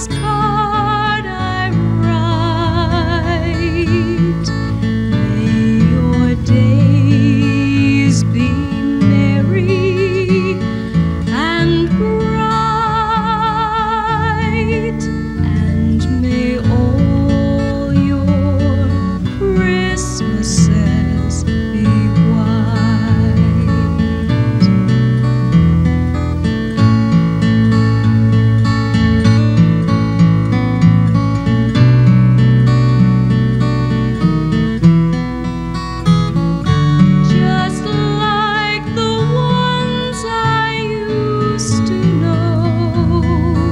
Christmas card I write. May your days be merry and bright, and may all your Christmases be white. Just like the ones I used to know,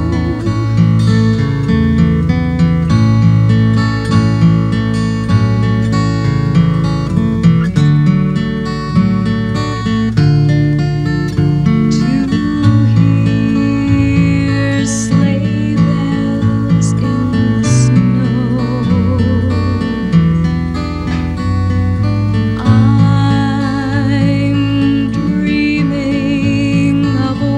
to hear sleigh bells in the snow. I'm dreaming of a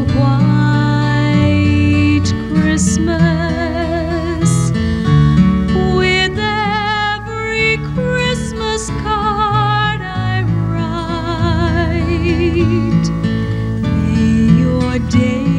white Christmas. With every Christmas card I write, may your days